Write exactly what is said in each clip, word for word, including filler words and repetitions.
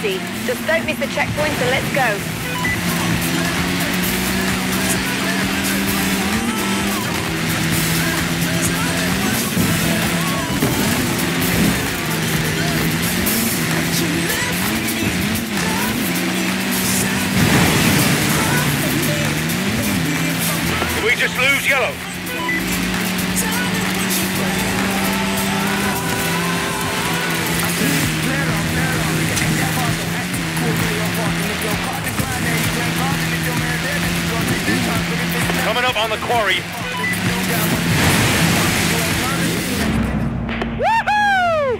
easy. Just don't miss the checkpoints and let's go. Did we just lose yellow? Coming up on the quarry. Woohoo!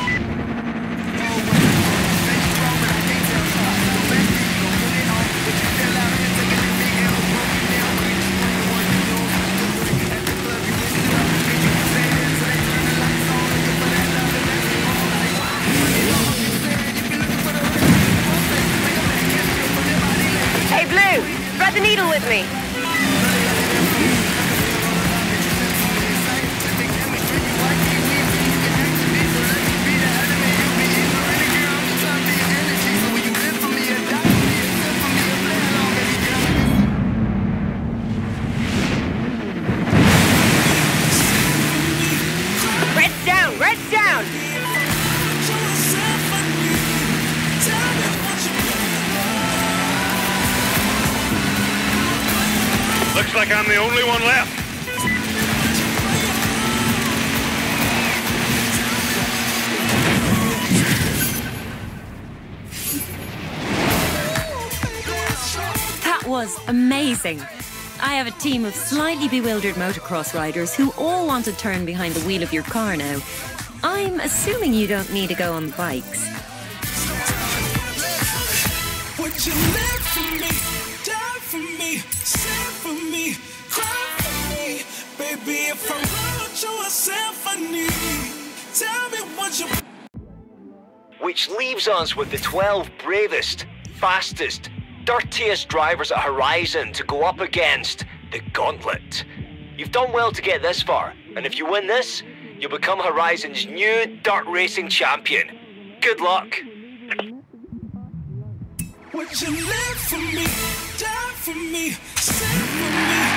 Hey, Blue, thread the needle with me. Red's down, red's down. Looks like I'm the only one left. That was amazing. I have a team of slightly bewildered motocross riders who all want to turn behind the wheel of your car now. I'm assuming you don't need to go on the bikes. Would you live for me, die for me, stand for me, cry for me? Baby, if I wrote you a symphony, tell me what you... Which leaves us with the twelve bravest, fastest, dirtiest drivers at Horizon to go up against the Gauntlet. You've done well to get this far, and if you win this, you'll become Horizon's new dirt racing champion. Good luck. Would you live for me, die for me, stand for me?